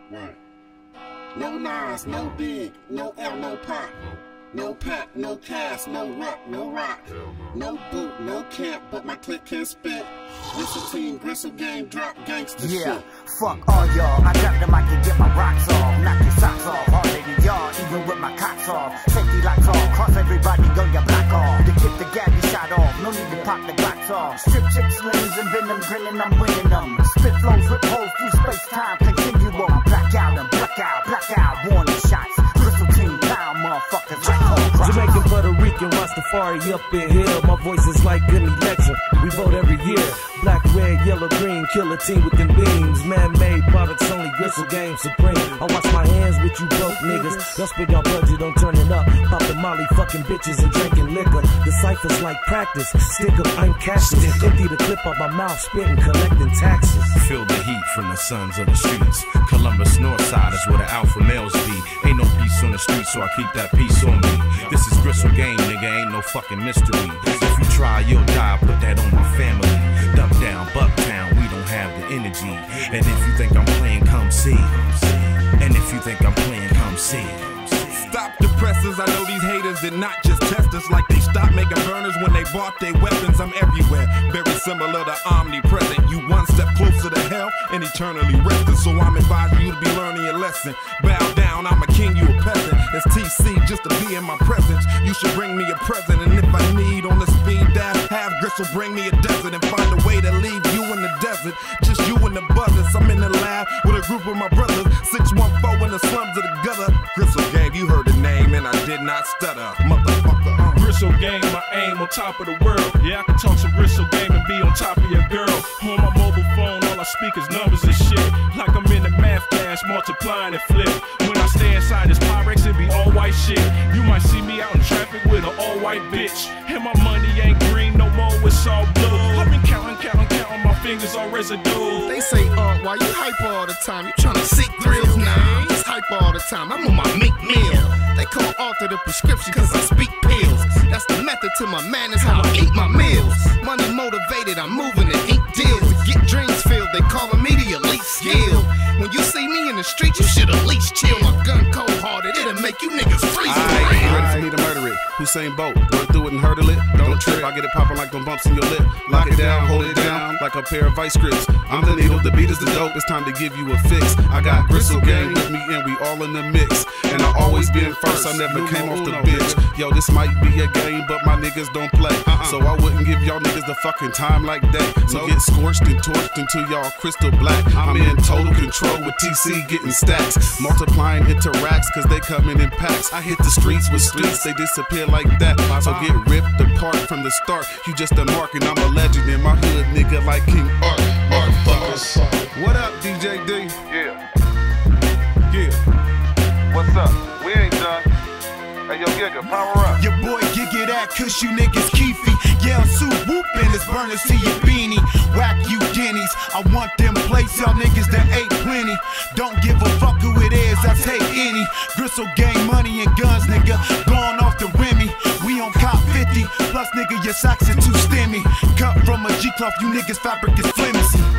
Right. No Nas, no Big, no L, no Pop. No Pac, no Cash, no Rap, no Rock. No Boot, no Camp, but my clique can spit. Gristle Team, Gristle Gang, drop gangsta shit. Fuck all y'all, I got the mic and get my rocks off. Knock your socks off, harder than y'all, even with my cocks off. Safety lights off, cross everybody, go your block off. To get the gaddy shot off, no need to pop the glocks off. Strip chicks, slings, and venom, grinning, I'm winning them. Spit flows, rip holes through space-time, continuum. Blackout and blackout, warning shots. Gristle Team, pound motherfuckers like Jamaican, Puerto Rican, Rastafari up in here. My voice is like an election. We vote every year. Black, red, yellow, green, kill a team with them beams. Man-made products, only Gristle Game supreme. I wash my hands with you broke niggas. Don't spend your budget on turning up. Popping molly, fucking bitches and drinking liquor. The cypher's like practice. Stick up, I'm casting. Empty the clip out my mouth, spitting, collecting taxes. Feel the heat from the sons of the streets. Columbus North Side is where the alpha males be. Ain't no peace on the street, so I keep that peace on me. This is Gristle Game, nigga, ain't no fucking mystery. If you try, you'll die, put that on my family. Duck down, Bucktown, we don't have the energy. And if you think I'm playing, come see. And if you think I'm playing, come see. Stop the presses, I know these haters did not just test us like they stopped making burners when they bought their weapons. I'm everywhere, very similar to omnipresent. You one step closer to hell and eternally resting. So I'm advising you to be learning your lesson. Bow down, I'm a king, you a peasant. It's TC just to be in my presence. You should bring me a present, and if I need on the speed dial, have Gristle bring me a desert and find a way to leave you in the desert. Just you and the buzzers. I'm in the lab with a group of my brothers. 614 in the slums of the gutter. Gristle Gang, you heard the name and I did not stutter, motherfucker. Gristle Game, my aim on top of the world. Yeah, I can talk some Gristle Game and be on top of your girl. On my mobile phone, all I speak is numbers and shit. Like I'm in the math class, multiplying and flip. When I stay inside this Pyrex, it be all white shit. You might see me out in traffic with an all white bitch. And my money ain't green no more, it's all blue. I've been counting, my fingers on residue. They say, why you hype all the time? You tryna seek thrills now? It's hype all the time, I'm on my Meek Mill. They call author the prescription cause I speak pills. That's the method to my madness, how I eat my meals. Money motivated, I'm moving to ink deals. To get dreams filled, they calling me the elite skill. When you see me in the street, you should at least chill. My gun cold hearted, it'll make you niggas freeze. Alright, you ready for me to murder it? Hussein Bolt, run through it and hurdle it. Don't trip, I get it popping like them bumps in your lip. Lock it down, hold it down like a pair of vice grips. I'm the needle, the beat is the dope, it's time to give you a fix. I got Gristle Gang with me and we all in the mix. And I always been first, I never came off the bitch. Yo, this might be a game, but my niggas don't play. So I wouldn't give y'all niggas the fucking time like that. So get scorched and torched until y'all crystal black. I'm in total control with TC getting stacks. Multiplying interacts cause they coming in packs. I hit the streets with streets, they disappear like that. So get ripped apart from the start. You just a mark and I'm a legend in my hood, nigga, like King Art. Fuckers. What up, DJ D? Yeah. Yeah. What's up? We ain't done. Hey, yo, Giga, power up. Your boy Giga that cause you niggas keefy. Yell Sue whoopin', it's burners to your beanie. Whack you guineas, I want them plates, y'all niggas that ate plenty. Don't give a fuck who it is, I take any. Gristle Gang money and guns, nigga, going off the Remy. We on cop 50, plus nigga your socks are too stemmy. Cut from a G-cloth, you niggas fabric is flimsy.